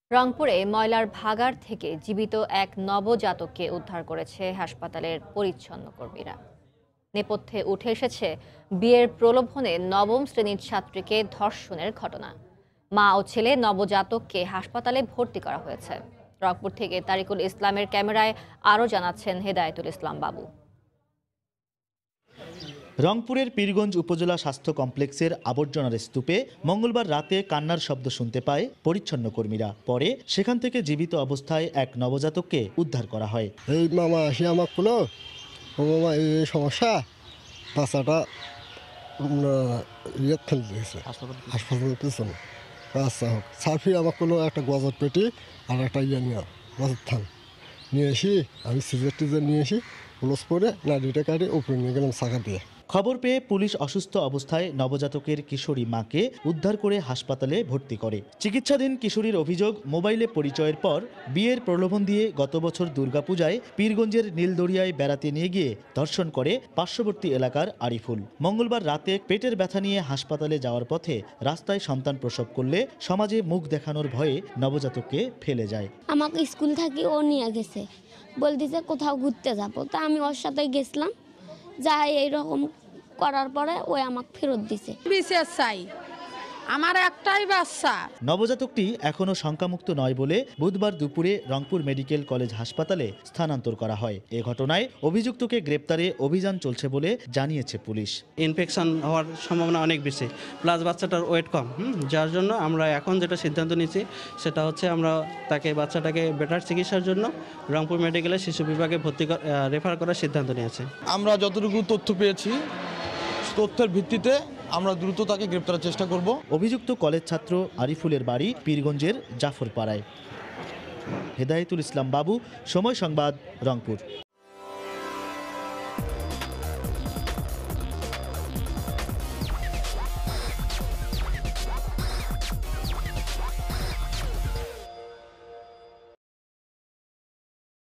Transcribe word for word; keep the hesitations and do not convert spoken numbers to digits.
রংপুরে ময়লার ভাগাড় থেকে জীবিত এক নবজাতককে উদ্ধার করেছে হাসপাতালের পরিচ্ছন্ন কর্মীরা। নেপথ্যে উঠে এসেছে বিয়ের প্রলোভনে নবম শ্রেণীর ছাত্রীকে ধর্ষণের ঘটনা। মা ও ছেলে নবজাতককে হাসপাতালে ভর্তি করা হয়েছে। রংপুর থেকে তারিকুল ইসলামের ক্যামেরায় আরও জানাচ্ছেন হেদায়েতুল ইসলাম বাবু। রংপুরের পীরগঞ্জ উপজেলা স্বাস্থ্য কমপ্লেক্সের আবর্জনার স্তূপে মঙ্গলবার রাতে কান্নার শব্দ শুনতে পায় পরিচ্ছন্ন কর্মীরা। পরে সেখান থেকে জীবিত অবস্থায় এক নবজাতককে উদ্ধার করা হয়। এই মামা আসি আমার কুলো ও মামা এই সমস্যা বাচ্চাটা ইয়ে ফেলে দিয়েছে হাসপাতালের পিছনে। আচ্ছা হোক সার্ফি আমার কুলো একটা গজর পেটি আর একটা ইয়ে নিয়ে গজর থান নিয়ে এসি আমি সিজার টিজার নিয়ে এসি ক্লোজ করে নাড়িটা কাটি উপরে নিয়ে গেলাম চাকা দিয়ে। খবর পেয়ে পুলিশ অসুস্থ অবস্থায় নবজাতকের কিশোরী মাকে উদ্ধার করে হাসপাতালে ভর্তি করে। চিকিৎসাধীন কিশোরীর অভিযোগ, মোবাইলে পরিচয়ের পর বিয়ের প্রলোভন দিয়ে গত বছর দুর্গাপূজায় পীরগঞ্জের নীলদরিয়ায় বেড়াতে নিয়ে গিয়ে ধর্ষণ করে পার্শ্ববর্তী এলাকার আরিফুল। মঙ্গলবার রাতে পেটের ব্যথা নিয়ে হাসপাতালে যাওয়ার পথে রাস্তায় সন্তান প্রসব করলে সমাজে মুখ দেখানোর ভয়ে নবজাতককে ফেলে যায়। আমাকে স্কুল থেকে ও নিয়ে গেছে, বলতেছে কোথাও ঘুরতে যাবো, তা আমি ওর সাথে গেছিলাম। যাই এইরকম করার পরে ওই আমাকে ফেরত দিছে। বিশেষ চাই আমার একটাই বাচ্চা। নবজাতকটি এখনও শঙ্কামুক্ত নয় বলে বুধবার দুপুরে রংপুর মেডিকেল কলেজ হাসপাতালে স্থানান্তর করা হয়। এ ঘটনায় অভিযুক্তকে গ্রেপ্তারে অভিযান চলছে বলে জানিয়েছে পুলিশ। ইনফেকশন হওয়ার সম্ভাবনা অনেক বেশি, প্লাস বাচ্চাটার ওয়েট কম, যার জন্য আমরা এখন যেটা সিদ্ধান্ত নিচ্ছি সেটা হচ্ছে আমরা তাকে বাচ্চাটাকে বেটার চিকিৎসার জন্য রংপুর মেডিকেলের শিশু বিভাগে ভর্তি রেফার করার সিদ্ধান্ত নিয়েছে। আমরা যতটুকু তথ্য পেয়েছি তথ্যের ভিত্তিতে আমরা দ্রুত তাকে গ্রেপ্তারের চেষ্টা করব। অভিযুক্ত কলেজ ছাত্র আরিফুলের বাড়ি পীরগঞ্জের জাফরপাড়ায়। হেদায়েতুল ইসলাম বাবু, সময় সংবাদ, রংপুর।